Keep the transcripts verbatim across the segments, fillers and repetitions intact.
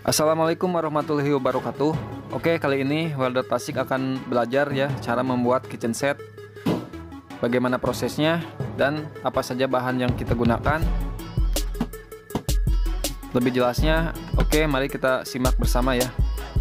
Assalamualaikum warahmatullahi wabarakatuh. Oke, kali ini Welder Tasik akan belajar ya cara membuat kitchen set, bagaimana prosesnya dan apa saja bahan yang kita gunakan. Lebih jelasnya, oke, mari kita simak bersama ya.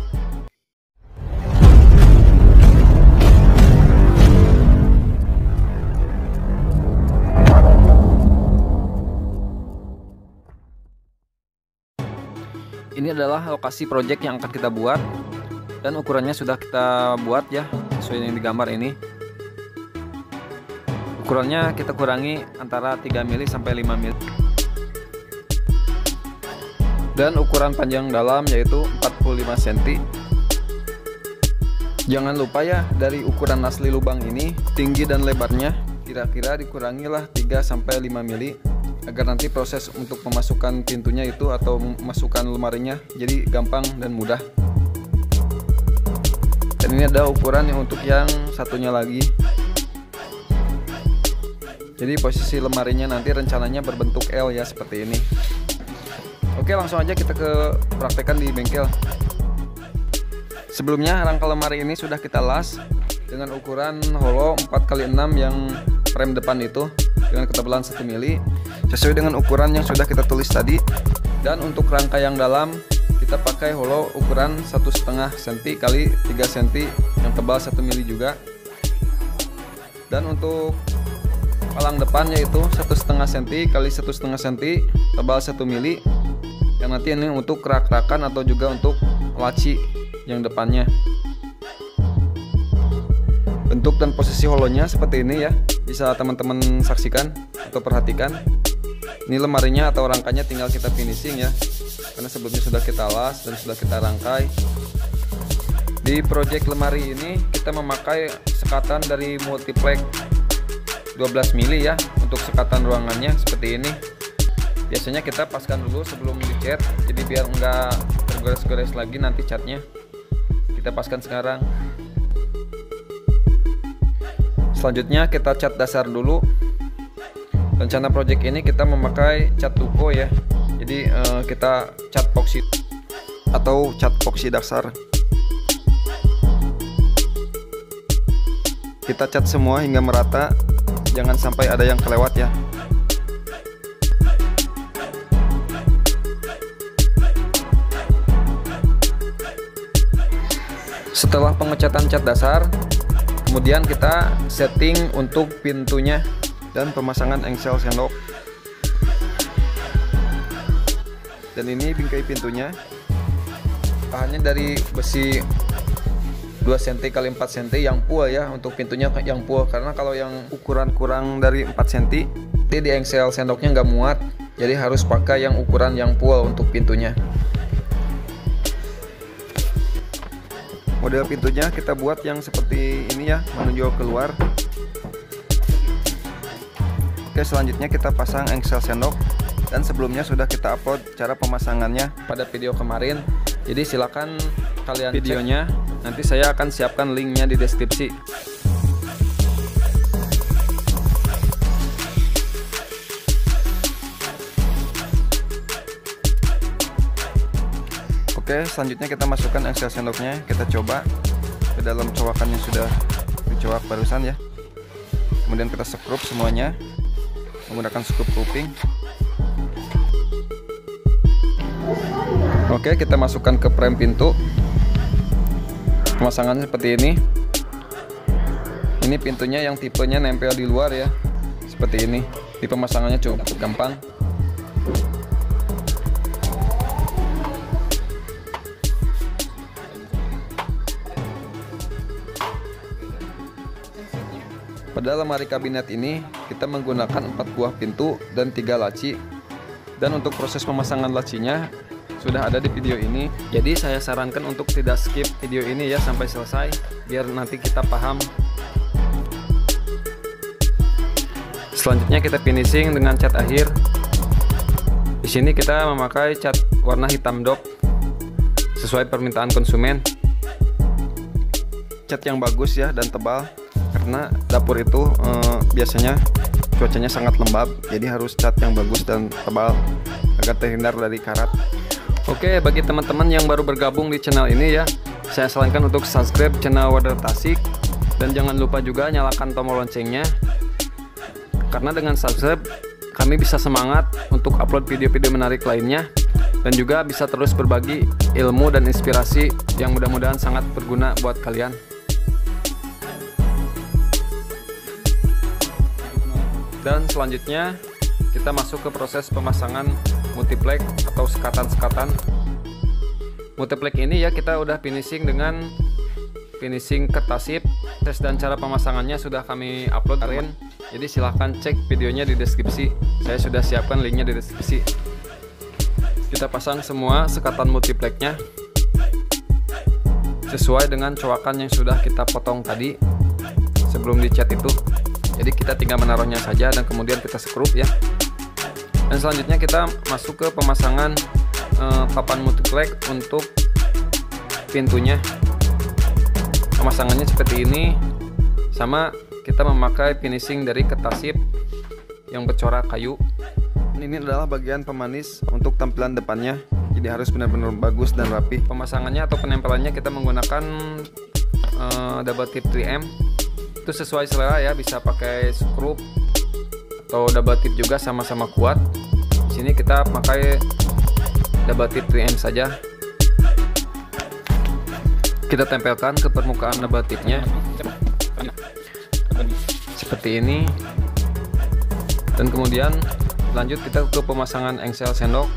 Ini adalah lokasi project yang akan kita buat dan ukurannya sudah kita buat ya, sesuai yang digambar ini. Ukurannya kita kurangi antara tiga mili sampai lima mili. Dan ukuran panjang dalam yaitu empat puluh lima sentimeter. Jangan lupa ya, dari ukuran asli lubang ini tinggi dan lebarnya kira-kira dikurangilah tiga sampai lima mili, agar nanti proses untuk memasukkan pintunya itu atau memasukkan lemarinya jadi gampang dan mudah. Dan ini ada ukuran yang untuk yang satunya lagi. Jadi posisi lemarinya nanti rencananya berbentuk L ya, seperti ini. Oke, langsung aja kita ke praktekan di bengkel. Sebelumnya rangka lemari ini sudah kita las dengan ukuran holo empat kali enam yang frame depan itu dengan ketebalan satu mili sesuai dengan ukuran yang sudah kita tulis tadi. Dan untuk rangka yang dalam kita pakai holo ukuran satu setengah senti kali tiga senti yang tebal satu mili juga. Dan untuk palang depan yaitu satu setengah senti kali satu setengah senti tebal satu mili, yang nanti ini untuk rak-rakan atau juga untuk laci yang depannya. Bentuk dan posisi holonya seperti ini ya, bisa teman-teman saksikan atau perhatikan. Ini lemarinya atau rangkanya tinggal kita finishing ya, karena sebelumnya sudah kita las dan sudah kita rangkai. Di project lemari ini kita memakai sekatan dari Multiplex dua belas mili ya, untuk sekatan ruangannya seperti ini. Biasanya kita paskan dulu sebelum dicat, jadi biar enggak tergores-gores lagi nanti catnya. Kita paskan sekarang. Selanjutnya kita cat dasar dulu. Rencana project ini kita memakai cat tuko ya. Jadi eh, kita cat epoxy atau cat epoxy dasar. Kita cat semua hingga merata, jangan sampai ada yang kelewat ya. Setelah pengecatan cat dasar, kemudian kita setting untuk pintunya dan pemasangan engsel sendok. Dan ini bingkai pintunya, bahannya dari besi dua senti kali empat senti yang full ya, untuk pintunya yang full, karena kalau yang ukuran kurang dari empat senti nanti di engsel sendoknya nggak muat, jadi harus pakai yang ukuran yang full untuk pintunya. Model pintunya kita buat yang seperti ini ya, menonjol keluar. Oke, selanjutnya kita pasang engsel sendok, dan sebelumnya sudah kita upload cara pemasangannya pada video kemarin. Jadi silakan kalian videonya, nanti saya akan siapkan linknya di deskripsi. Oke, selanjutnya kita masukkan engsel sendoknya, kita coba ke dalam cowakan yang sudah dicowak barusan ya. Kemudian kita sekrup semuanya menggunakan skrup looping. Oke, kita masukkan ke frame pintu. Pemasangannya seperti ini. Ini pintunya yang tipenya nempel di luar ya, seperti ini. Di pemasangannya cukup gampang. Pada lemari kabinet ini kita menggunakan empat buah pintu dan tiga laci. Dan untuk proses pemasangan lacinya sudah ada di video ini. Jadi saya sarankan untuk tidak skip video ini ya sampai selesai, biar nanti kita paham. Selanjutnya kita finishing dengan cat akhir. Di sini kita memakai cat warna hitam dop sesuai permintaan konsumen. Cat yang bagus ya dan tebal, karena dapur itu eh, biasanya cuacanya sangat lembab, jadi harus cat yang bagus dan tebal agar terhindar dari karat. Oke, bagi teman-teman yang baru bergabung di channel ini ya, saya sarankan untuk subscribe channel Wader Tasik dan jangan lupa juga nyalakan tombol loncengnya. Karena dengan subscribe kami bisa semangat untuk upload video-video menarik lainnya dan juga bisa terus berbagi ilmu dan inspirasi yang mudah-mudahan sangat berguna buat kalian. Dan selanjutnya kita masuk ke proses pemasangan multiplex atau sekatan-sekatan. Multiplex ini ya kita udah finishing dengan finishing kertasip. Tes dan cara pemasangannya sudah kami upload kemarin. Jadi silahkan cek videonya di deskripsi. Saya sudah siapkan linknya di deskripsi. Kita pasang semua sekatan multiplexnya sesuai dengan coakan yang sudah kita potong tadi sebelum dicat itu. Jadi kita tinggal menaruhnya saja dan kemudian kita skrup ya. Dan selanjutnya kita masuk ke pemasangan eh, papan multiplex untuk pintunya. Pemasangannya seperti ini, sama kita memakai finishing dari kertasip yang bercorak kayu. Ini adalah bagian pemanis untuk tampilan depannya, jadi harus benar-benar bagus dan rapi. Pemasangannya atau penempelannya kita menggunakan eh, double tip tiga M. Itu sesuai selera ya, bisa pakai skrup atau double tip juga sama-sama kuat. Di sini kita pakai double tip tiga M saja. Kita tempelkan ke permukaan double tipnya seperti ini. Dan kemudian lanjut kita ke pemasangan engsel sendok.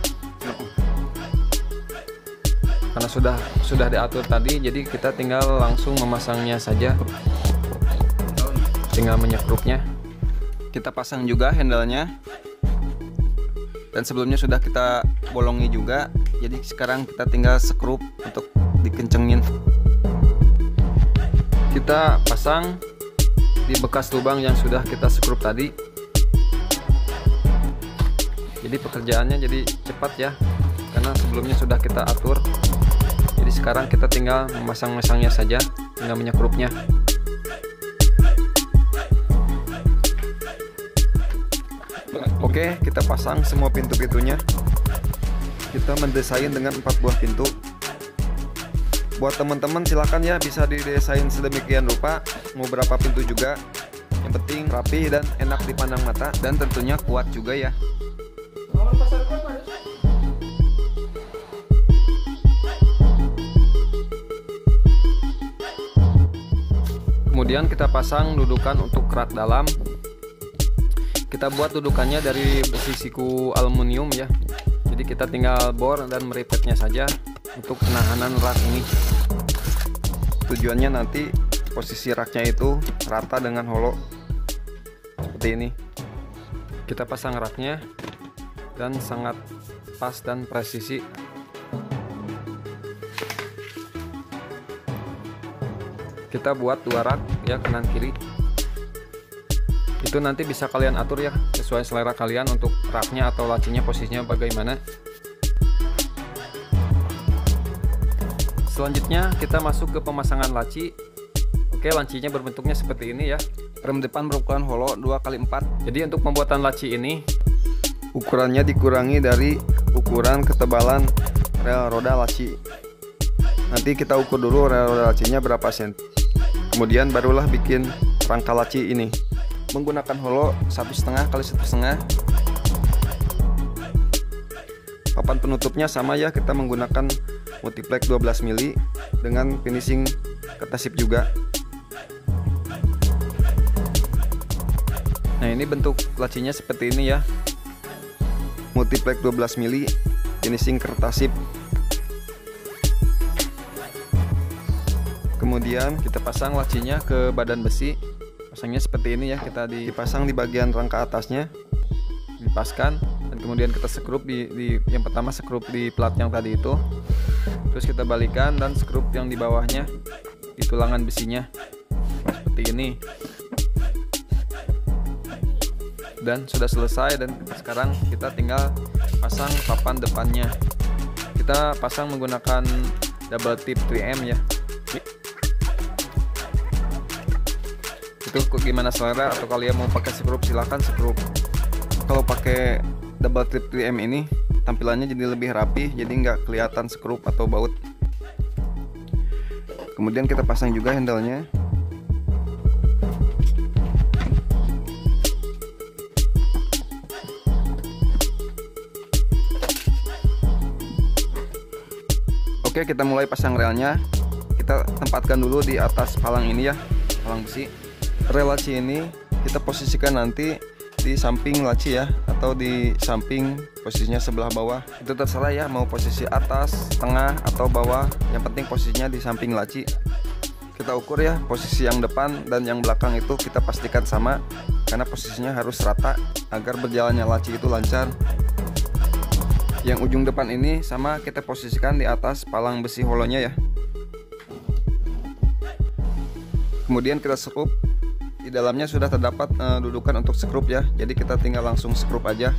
Karena sudah sudah diatur tadi, jadi kita tinggal langsung memasangnya saja. Tinggal menyekrupnya. Kita pasang juga handle-nya, dan sebelumnya sudah kita bolongi juga, jadi sekarang kita tinggal skrup untuk dikencengin. Kita pasang di bekas lubang yang sudah kita skrup tadi, jadi pekerjaannya jadi cepat ya, karena sebelumnya sudah kita atur. Jadi sekarang kita tinggal memasang-masangnya saja, tinggal menyekrupnya. Oke, kita pasang semua pintu-pintunya. Kita mendesain dengan empat buah pintu. Buat teman-teman silahkan ya, bisa didesain sedemikian rupa, mau berapa pintu juga. Yang penting rapi dan enak dipandang mata, dan tentunya kuat juga ya. Kemudian kita pasang dudukan untuk rak dalam. Kita buat dudukannya dari besi siku aluminium ya. Jadi kita tinggal bor dan meripetnya saja untuk penahanan rak ini. Tujuannya nanti posisi raknya itu rata dengan holo seperti ini. Kita pasang raknya dan sangat pas dan presisi. Kita buat dua rak ya, kanan kiri. Itu nanti bisa kalian atur ya, sesuai selera kalian untuk raknya atau lacinya posisinya bagaimana. Selanjutnya kita masuk ke pemasangan laci. Oke, lacinya berbentuknya seperti ini ya. Rem depan berukuran holo dua kali empat. Jadi untuk pembuatan laci ini ukurannya dikurangi dari ukuran ketebalan rel roda laci. Nanti kita ukur dulu rel roda lacinya berapa senti. Kemudian barulah bikin rangka laci ini. Menggunakan holo satu setengah kali satu setengah. Papan penutupnya sama ya, kita menggunakan multiplex dua belas mili dengan finishing kertasip juga. Nah, ini bentuk lacinya seperti ini ya, multiplex dua belas mili finishing kertasip. Kemudian kita pasang lacinya ke badan besi. Pasangnya seperti ini ya, kita dipasang di bagian rangka atasnya, dipaskan, dan kemudian kita skrup di, di yang pertama skrup di plat yang tadi itu, terus kita balikan dan skrup yang di bawahnya di tulangan besinya seperti ini. Dan sudah selesai, dan sekarang kita tinggal pasang papan depannya. Kita pasang menggunakan double tip tiga M ya. Itu gimana selera, atau kalian mau pakai skrup silahkan skrup. Kalau pakai double tip tiga M ini tampilannya jadi lebih rapi, jadi nggak kelihatan skrup atau baut. Kemudian kita pasang juga handle-nya. Oke, kita mulai pasang relnya. Kita tempatkan dulu di atas palang ini ya, palang besi. Rel laci ini kita posisikan nanti di samping laci ya, atau di samping posisinya sebelah bawah. Itu terserah ya, mau posisi atas, tengah, atau bawah. Yang penting posisinya di samping laci. Kita ukur ya, posisi yang depan dan yang belakang itu kita pastikan sama, karena posisinya harus rata agar berjalannya laci itu lancar. Yang ujung depan ini sama kita posisikan di atas palang besi holonya ya. Kemudian kita skrup. Di dalamnya sudah terdapat uh, dudukan untuk skrup ya. Jadi kita tinggal langsung skrup aja.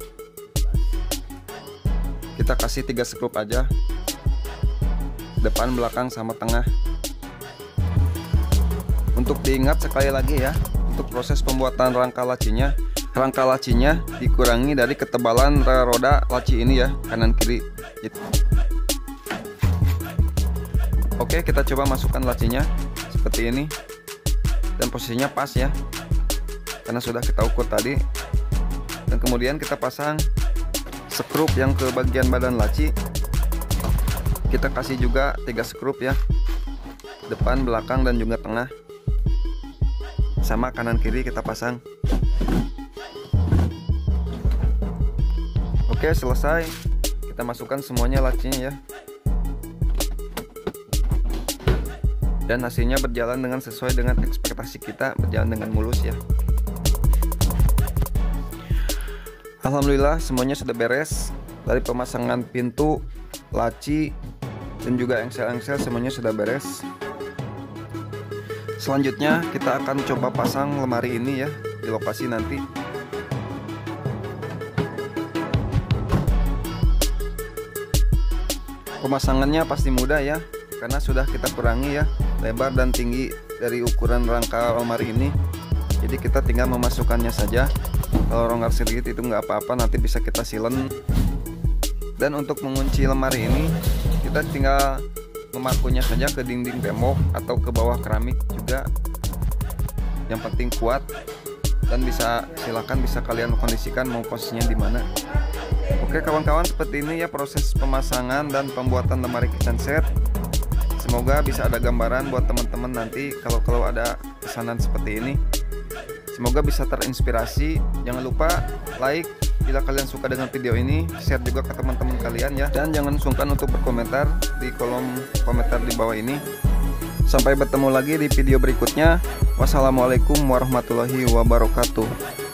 Kita kasih tiga skrup aja. Depan, belakang, sama tengah. Untuk diingat sekali lagi ya, untuk proses pembuatan rangka lacinya, rangka lacinya dikurangi dari ketebalan rel roda laci ini ya, kanan kiri gitu. Oke, kita coba masukkan lacinya seperti ini, dan posisinya pas ya, karena sudah kita ukur tadi. Dan kemudian kita pasang skrup yang ke bagian badan laci. Kita kasih juga tiga skrup ya, depan, belakang, dan juga tengah. Sama kanan kiri kita pasang. Oke, selesai. Kita masukkan semuanya lacinya ya. Dan hasilnya berjalan dengan sesuai dengan ekspektasi kita, berjalan dengan mulus ya. Alhamdulillah semuanya sudah beres. Dari pemasangan pintu, laci, dan juga engsel-engsel semuanya sudah beres. Selanjutnya kita akan coba pasang lemari ini ya di lokasi nanti. Pemasangannya pasti mudah ya, karena sudah kita kurangi ya lebar dan tinggi dari ukuran rangka lemari ini. Jadi kita tinggal memasukkannya saja. Kalau ronggar sedikit itu nggak apa-apa, nanti bisa kita silen. Dan untuk mengunci lemari ini, kita tinggal memakunya saja ke dinding tembok atau ke bawah keramik juga. Yang penting kuat, dan bisa silakan bisa kalian kondisikan mau posisinya di mana. Oke kawan-kawan, seperti ini ya proses pemasangan dan pembuatan lemari kitchen set. Semoga bisa ada gambaran buat teman-teman nanti kalau kalau ada pesanan seperti ini. Semoga bisa terinspirasi. Jangan lupa like bila kalian suka dengan video ini, share juga ke teman-teman kalian ya, dan jangan sungkan untuk berkomentar di kolom komentar di bawah ini. Sampai bertemu lagi di video berikutnya. Wassalamualaikum warahmatullahi wabarakatuh.